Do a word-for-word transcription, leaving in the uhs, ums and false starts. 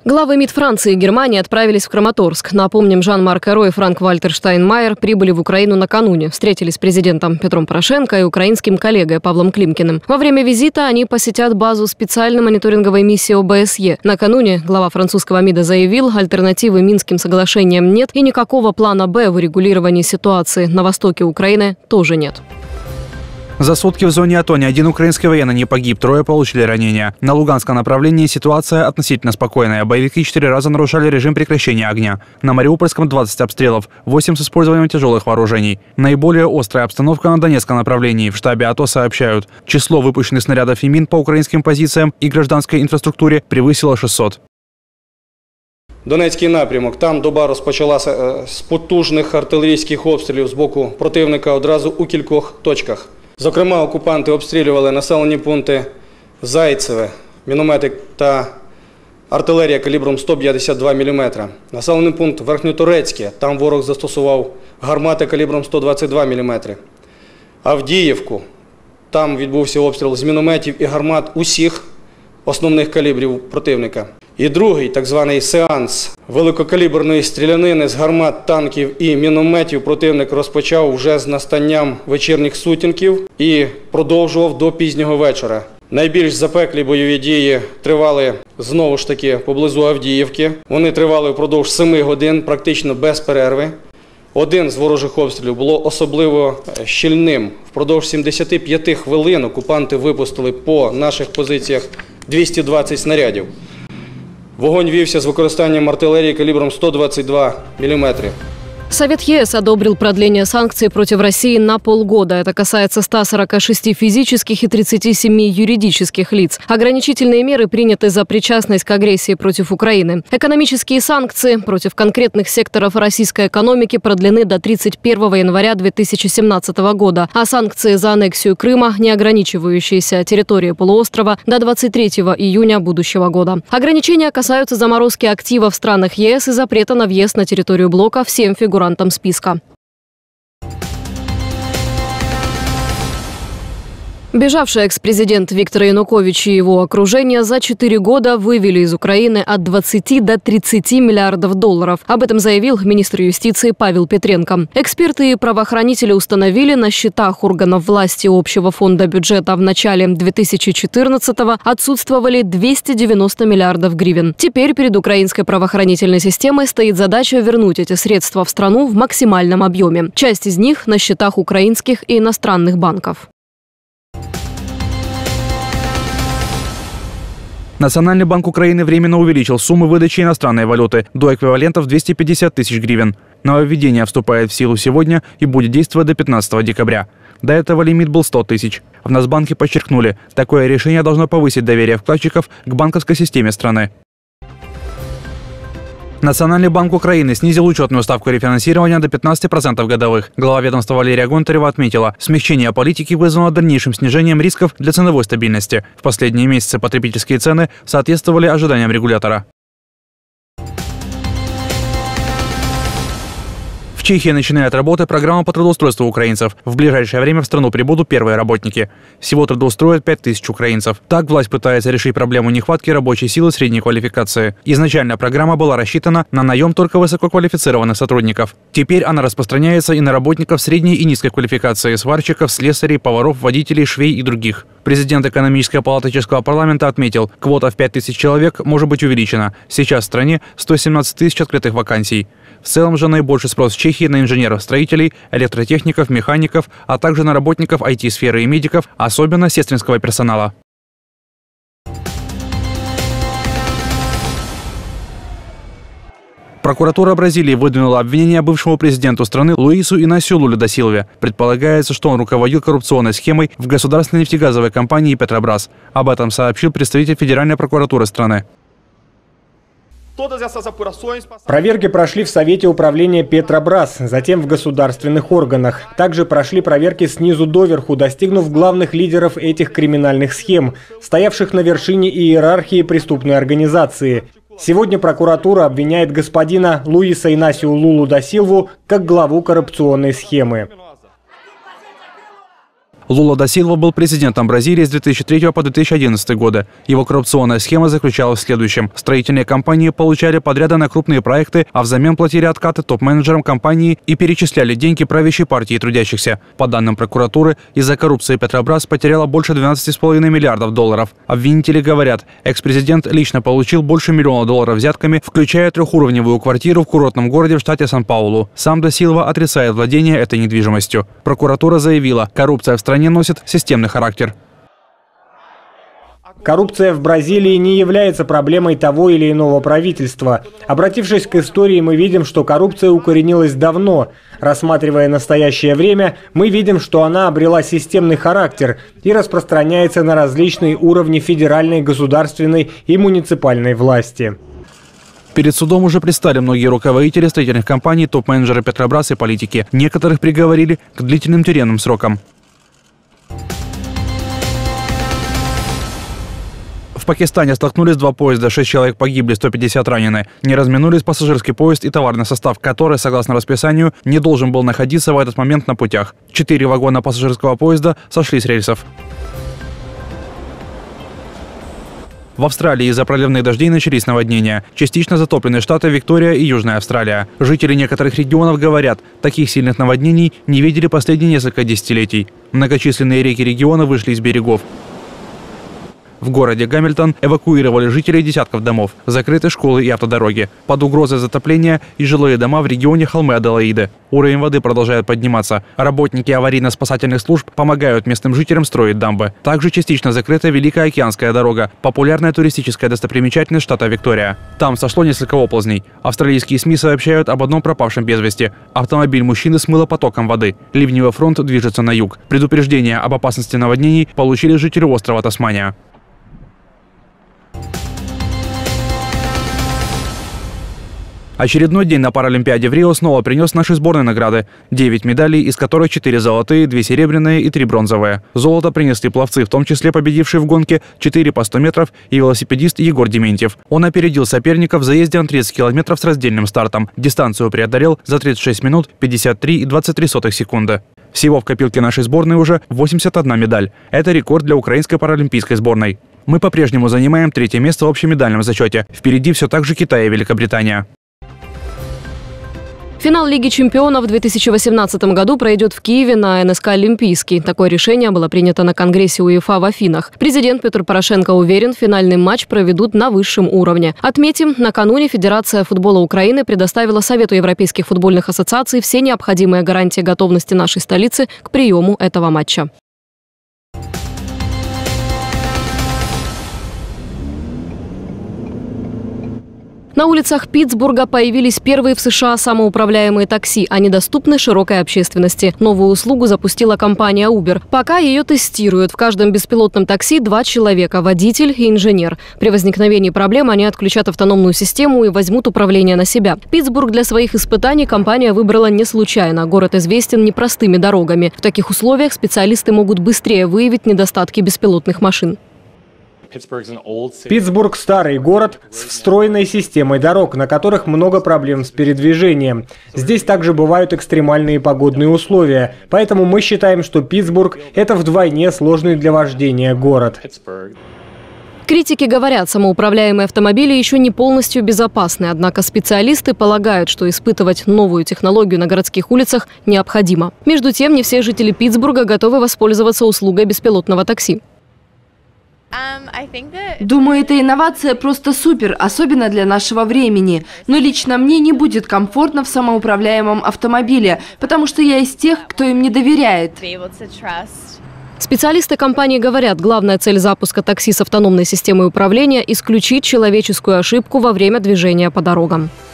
Главы МИД Франции и Германии отправились в Краматорск. Напомним, Жан-Марк Айро и Франк-Вальтер Штайнмайер прибыли в Украину накануне. Встретились с президентом Петром Порошенко и украинским коллегой Павлом Климкиным. Во время визита они посетят базу специальной мониторинговой миссии О Бэ Эс Е. Накануне глава французского МИДа заявил, альтернативы Минским соглашениям нет и никакого плана «Б» в урегулировании ситуации на востоке Украины тоже нет. За сутки в зоне АТО ни один украинский военный не погиб, трое получили ранения. На Луганском направлении ситуация относительно спокойная. Боевики четыре раза нарушали режим прекращения огня. На Мариупольском двадцать обстрелов, восемь с использованием тяжелых вооружений. Наиболее острая обстановка на Донецком направлении. В штабе АТО сообщают, число выпущенных снарядов и мин по украинским позициям и гражданской инфраструктуре превысило шестьсот. Донецький напрямок. Там доба розпочалася з потужних артилерійських обстрілів з боку противника одразу у кількох точках. Зокрема, окупанти обстрілювали населені пункти Зайцеве, міномети та артилерія калібром сто п'ятдесят два міліметри. Населений пункт Верхньоторецьке, там ворог застосував гармати калібром сто двадцять два міліметри. Авдіївку, там відбувся обстріл з мінометів і гармат усіх основних калібрів противника. І другий, так званий сеанс великокаліберної стрілянини з гармат, танків і мінометів противник розпочав вже з настанням вечірніх сутінків і продовжував до пізнього вечора. Найбільш запеклі бойові дії тривали знову ж таки поблизу Авдіївки. Вони тривали впродовж семи годин, практично без перерви. Один з ворожих обстрілів було особливо щільним. Впродовж сімдесяти п'яти хвилин окупанти випустили по наших позиціях двісті двадцять снарядів. Вогонь вівся з використанням артиллерии калибром сто двадцать два миллиметра. Совет Е С одобрил продление санкций против России на полгода. Это касается ста сорока шести физических и тридцати семи юридических лиц. Ограничительные меры приняты за причастность к агрессии против Украины. Экономические санкции против конкретных секторов российской экономики продлены до тридцать первого января две тысячи семнадцатого года, а санкции за аннексию Крыма, не ограничивающиеся территорией полуострова, до двадцать третьего июня будущего года. Ограничения касаются заморозки активов в странах Е С и запрета на въезд на территорию блока всем фигурантам списка. Бежавший экс-президент Виктор Янукович и его окружение за четыре года вывели из Украины от двадцати до тридцати миллиардов долларов. Об этом заявил министр юстиции Павел Петренко. Эксперты и правоохранители установили, на счетах органов власти общего фонда бюджета в начале две тысячи четырнадцатого отсутствовали двести девяносто миллиардов гривен. Теперь перед украинской правоохранительной системой стоит задача вернуть эти средства в страну в максимальном объеме. Часть из них на счетах украинских и иностранных банков. Национальный банк Украины временно увеличил суммы выдачи иностранной валюты до эквивалентов двухсот пятидесяти тысяч гривен. Нововведение вступает в силу сегодня и будет действовать до пятнадцатого декабря. До этого лимит был сто тысяч. В Нацбанке подчеркнули, такое решение должно повысить доверие вкладчиков к банковской системе страны. Национальный банк Украины снизил учетную ставку рефинансирования до пятнадцати процентов годовых. Глава ведомства Валерия Гонтарева отметила, смягчение политики вызвано дальнейшим снижением рисков для ценовой стабильности. В последние месяцы потребительские цены соответствовали ожиданиям регулятора. В Чехии начинает работать программа по трудоустройству украинцев. В ближайшее время в страну прибудут первые работники. Всего трудоустроят пять тысяч украинцев. Так власть пытается решить проблему нехватки рабочей силы средней квалификации. Изначально программа была рассчитана на наем только высококвалифицированных сотрудников. Теперь она распространяется и на работников средней и низкой квалификации, сварщиков, слесарей, поваров, водителей, швей и других. Президент экономической палаты чешского парламента отметил, квота в пять тысяч человек может быть увеличена. Сейчас в стране сто семнадцать тысяч открытых вакансий. В целом же наибольший спрос в Чехии на инженеров, строителей, электротехников, механиков, а также на работников ай ти-сферы и медиков, особенно сестринского персонала. Прокуратура Бразилии выдвинула обвинение бывшему президенту страны Луису Инасиу Лулу да Силве. Предполагается, что он руководил коррупционной схемой в государственной нефтегазовой компании «Петробрас». Об этом сообщил представитель Федеральной прокуратуры страны. Проверки прошли в Совете управления «Петробрас», затем в государственных органах. Также прошли проверки снизу доверху, достигнув главных лидеров этих криминальных схем, стоявших на вершине иерархии преступной организации. Сегодня прокуратура обвиняет господина Луиса Инасиу Лулу да Силву как главу коррупционной схемы. Лула да Силва был президентом Бразилии с две тысячи третьего по две тысячи одиннадцатый годы. Его коррупционная схема заключалась в следующем. Строительные компании получали подряды на крупные проекты, а взамен платили откаты топ-менеджерам компании и перечисляли деньги правящей партии трудящихся. По данным прокуратуры, из-за коррупции Петробрас потеряла больше двенадцати с половиной миллиардов долларов. Обвинители говорят, экс-президент лично получил больше миллиона долларов взятками, включая трехуровневую квартиру в курортном городе в штате Сан-Паулу. Сам да Силва отрицает владение этой недвижимостью. Прокуратура заявила, коррупция в стране носит системный характер. Коррупция в Бразилии не является проблемой того или иного правительства. Обратившись к истории, мы видим, что коррупция укоренилась давно. Рассматривая настоящее время, мы видим, что она обрела системный характер и распространяется на различные уровни федеральной, государственной и муниципальной власти. Перед судом уже предстали многие руководители строительных компаний, топ-менеджеры Петробрас и политики. Некоторых приговорили к длительным тюремным срокам. В Пакистане столкнулись два поезда, шесть человек погибли, сто пятьдесят ранены. Не разминулись пассажирский поезд и товарный состав, который, согласно расписанию, не должен был находиться в этот момент на путях. Четыре вагона пассажирского поезда сошли с рельсов. В Австралии из-за проливных дождей начались наводнения. Частично затоплены штаты Виктория и Южная Австралия. Жители некоторых регионов говорят, таких сильных наводнений не видели последние несколько десятилетий. Многочисленные реки региона вышли из берегов. В городе Гамильтон эвакуировали жителей десятков домов, закрыты школы и автодороги. Под угрозой затопления и жилые дома в регионе холмы Аделаиды. Уровень воды продолжает подниматься. Работники аварийно-спасательных служб помогают местным жителям строить дамбы. Также частично закрыта Великая океанская дорога, популярная туристическая достопримечательность штата Виктория. Там сошло несколько оползней. Австралийские СМИ сообщают об одном пропавшем без вести. Автомобиль мужчины смыло потоком воды. Ливневый фронт движется на юг. Предупреждение об опасности наводнений получили жители острова Тасмания. Очередной день на Паралимпиаде в Рио снова принес нашей сборной награды. Девять медалей, из которых четыре золотые, две серебряные и три бронзовые. Золото принесли пловцы, в том числе победивший в гонке четыре по сто метров и велосипедист Егор Дементьев. Он опередил соперника в заезде на тридцать километров с раздельным стартом. Дистанцию преодолел за тридцать шесть минут пятьдесят три и двадцать три сотых секунды. Всего в копилке нашей сборной уже восемьдесят одна медаль. Это рекорд для украинской паралимпийской сборной. Мы по-прежнему занимаем третье место в общемедальном зачете. Впереди все так же Китай и Великобритания. Финал Лиги чемпионов в две тысячи восемнадцатом году пройдет в Киеве на эн эс ка «Олимпийский». Такое решение было принято на Конгрессе УЕФА в Афинах. Президент Петр Порошенко уверен, финальный матч проведут на высшем уровне. Отметим, накануне Федерация футбола Украины предоставила Совету европейских футбольных ассоциаций все необходимые гарантии готовности нашей столицы к приему этого матча. На улицах Питтсбурга появились первые в США самоуправляемые такси. Они доступны широкой общественности. Новую услугу запустила компания Uber. Пока ее тестируют. В каждом беспилотном такси два человека – водитель и инженер. При возникновении проблем они отключат автономную систему и возьмут управление на себя. Питтсбург для своих испытаний компания выбрала не случайно. Город известен непростыми дорогами. В таких условиях специалисты могут быстрее выявить недостатки беспилотных машин. Питтсбург – старый город с встроенной системой дорог, на которых много проблем с передвижением. Здесь также бывают экстремальные погодные условия, поэтому мы считаем, что Питтсбург – это вдвойне сложный для вождения город. Критики говорят, самоуправляемые автомобили еще не полностью безопасны, однако специалисты полагают, что испытывать новую технологию на городских улицах необходимо. Между тем, не все жители Питтсбурга готовы воспользоваться услугой беспилотного такси. Думаю, эта инновация просто супер, особенно для нашего времени. Но лично мне не будет комфортно в самоуправляемом автомобиле, потому что я из тех, кто им не доверяет. Специалисты компании говорят, главная цель запуска такси с автономной системой управления – исключить человеческую ошибку во время движения по дорогам.